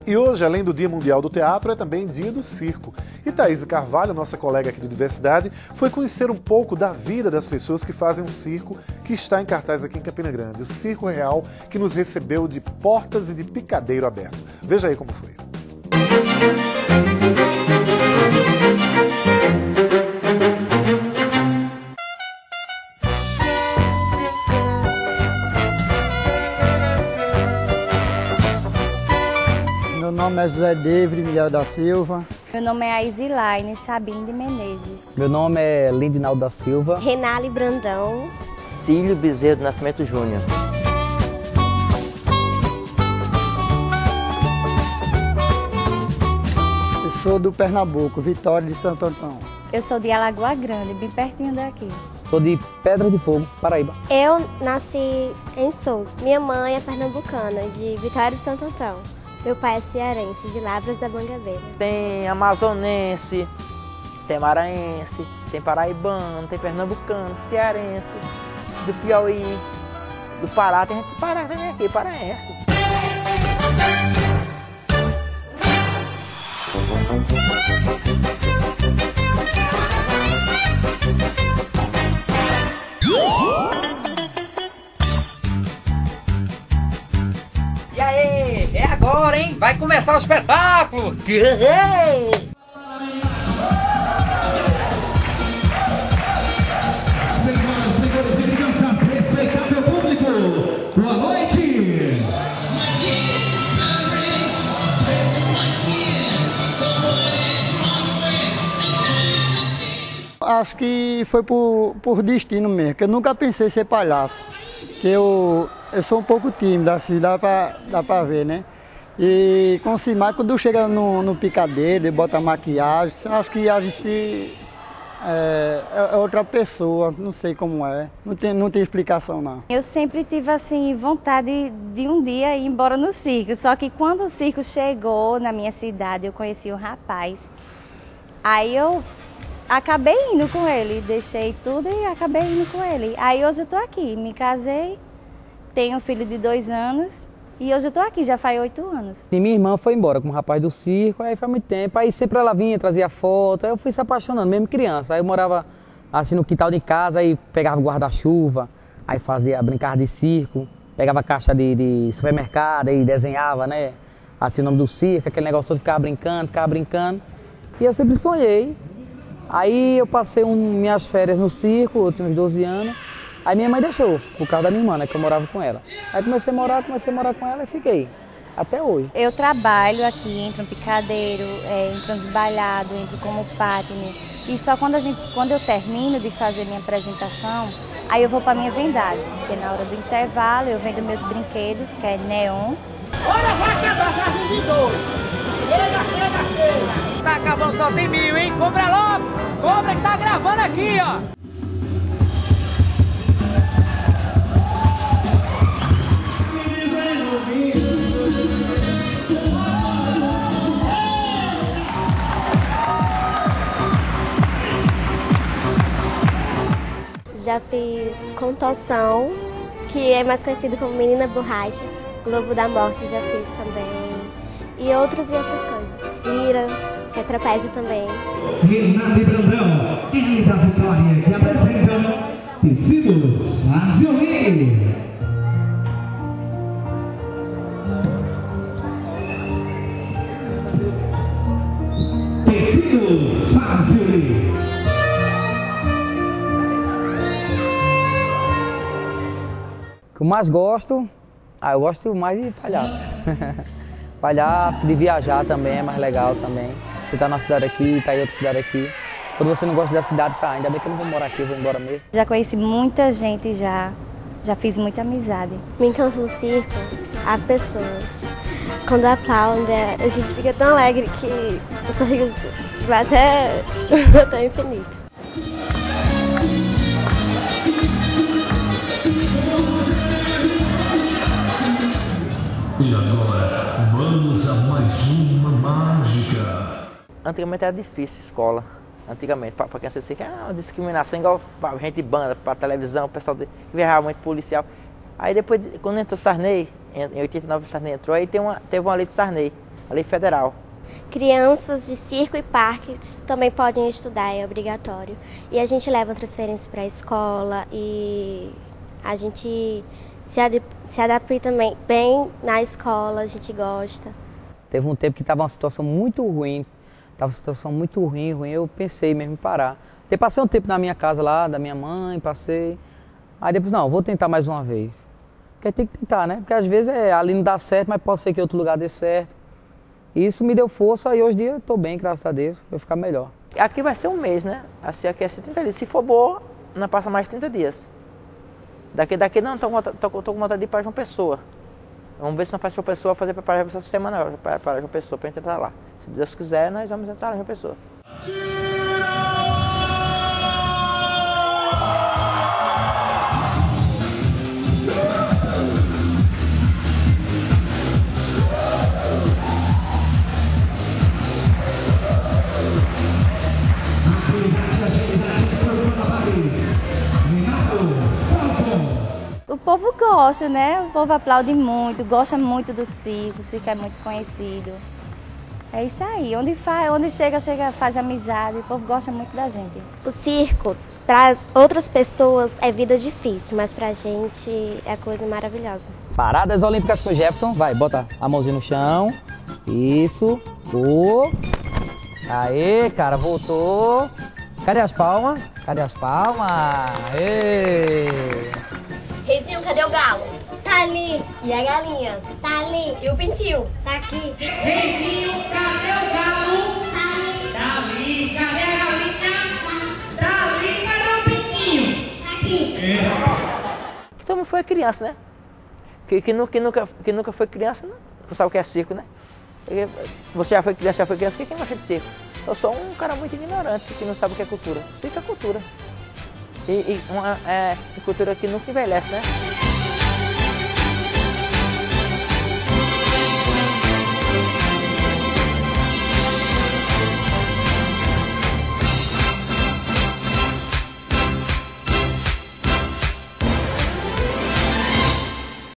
E hoje, além do Dia Mundial do Teatro, é também Dia do Circo. E Thaís Carvalho, nossa colega aqui do Diversidade, foi conhecer um pouco da vida das pessoas que fazem um circo que está em cartaz aqui em Campina Grande. O Circo Real, que nos recebeu de portas e de picadeiro aberto. Veja aí como foi. Meu nome é José Deivre Miguel da Silva. Meu nome é Aizilaine Sabine de Menezes. Meu nome é Lindinaldo da Silva. Renale Brandão. Cílio Bezerra do Nascimento Júnior. Eu sou do Pernambuco, Vitória de Santo Antão. Eu sou de Alagoa Grande, bem pertinho daqui. Sou de Pedra de Fogo, Paraíba. Eu nasci em Souza. Minha mãe é pernambucana, de Vitória de Santo Antão. Meu pai é cearense, de Lavras da Mangabeira. Tem amazonense, tem maranhense, tem paraibano, tem pernambucano, cearense, do Piauí, do Pará. Tem gente do Pará também aqui, paraense. E aí, é agora, hein? Vai começar o espetáculo! Senhoras e senhores e crianças, respeitável público, boa noite! Acho que foi por destino mesmo, que eu nunca pensei em ser palhaço. Que eu sou um pouco tímido, assim, dá pra ver, né? E com o Simar, quando chega no picadeiro e bota maquiagem, acho que a gente é outra pessoa, não sei como é, não tem explicação não. Eu sempre tive assim vontade de um dia ir embora no circo, só que quando o circo chegou na minha cidade, eu conheci um rapaz. Aí eu acabei indo com ele, deixei tudo e acabei indo com ele. Aí hoje eu tô aqui, me casei, tenho um filho de 2 anos e hoje eu tô aqui, já faz 8 anos. E minha irmã foi embora com um rapaz do circo, aí faz muito tempo, aí sempre ela vinha, trazia foto, aí eu fui se apaixonando, mesmo criança. Aí eu morava assim no quintal de casa, aí pegava guarda-chuva, aí brincava de circo, pegava caixa de supermercado, aí desenhava, né, assim o nome do circo, aquele negócio todo, ficava brincando. E eu sempre sonhei. Aí eu passei minhas férias no circo, eu tinha uns 12 anos. Aí minha mãe deixou, por causa da minha irmã, né, que eu morava com ela. Aí comecei a morar com ela e fiquei, até hoje. Eu trabalho aqui, entro no picadeiro, entro nos bailados, entro como partner. E só quando eu termino de fazer minha apresentação, aí eu vou para minha vendagem. Porque na hora do intervalo eu vendo meus brinquedos, que é neon. Olha a vaca da Jardim de Dois! Chega! Tá acabando, só tem 1000, hein? Cobra logo! Cobra que tá gravando aqui, ó! Já fiz Contorção, que é mais conhecido como Menina Borracha. Globo da Morte já fiz também. E outras coisas. Lira, que é trapézio também. Renale Brandão, ele da Vitória, que apresentam Tecidos Fazioli. Tecidos Fazioli. O que eu mais gosto, eu gosto mais de palhaço. Palhaço, de viajar também é mais legal também. Você tá na cidade aqui, tá em outra cidade aqui. Quando você não gosta da cidade, ainda bem que eu não vou morar aqui, eu vou embora mesmo. Já conheci muita gente, já fiz muita amizade. Me encanta no circo as pessoas. Quando aplaudem, a gente fica tão alegre que o sorriso vai até o infinito. E agora, vamos a mais uma mágica. Antigamente era difícil escola. Antigamente, para criança dizer que uma discriminação igual para gente de banda, para televisão, o pessoal que viajava muito policial. Aí depois, quando entrou o Sarney, em 89 o Sarney entrou, aí teve uma lei de Sarney. a lei federal. Crianças de circo e parques também podem estudar, é obrigatório. E a gente leva transferência para a escola e a gente se adapta também bem na escola, a gente gosta. Teve um tempo que estava uma situação muito ruim, eu pensei mesmo em parar. Até passei um tempo na minha casa lá, da minha mãe, passei. Aí depois, não, vou tentar mais uma vez. Porque tem que tentar, né? Porque às vezes ali não dá certo, mas pode ser que outro lugar dê certo. E isso me deu força e hoje em dia eu tô bem, graças a Deus, vou ficar melhor. Aqui vai ser um mês, né? Assim, aqui é 30 dias. Se for boa, não passa mais 30 dias. Daqui não, tô com vontade de ir para João Pessoa. Vamos ver se não faz João Pessoa, fazer preparar essa semana para João Pessoa, para gente entrar lá. Se Deus quiser, nós vamos entrar lá em João Pessoa. O povo gosta, né? O povo aplaude muito, gosta muito do circo, o circo é muito conhecido. É isso aí, onde chega, faz amizade, o povo gosta muito da gente. O circo, para as outras pessoas, é vida difícil, mas pra gente é coisa maravilhosa. Paradas olímpicas com o Jefferson, vai, bota a mãozinha no chão, isso, aê, cara, voltou. Cadê as palmas? Aê! Reizinho, cadê o galo? Tá ali. E a galinha? Tá ali. E o pintinho? Tá aqui. Reizinho, cadê o galo? Tá ali. Cadê a galinha? Tá ali. Cadê o pintinho? Tá aqui. Todo mundo foi criança, né? Que nunca foi criança não sabe o que é circo, né? Você já foi criança, quem gosta de circo? Eu sou um cara muito ignorante que não sabe o que é cultura. Circo é cultura. E uma cultura que nunca envelhece, né?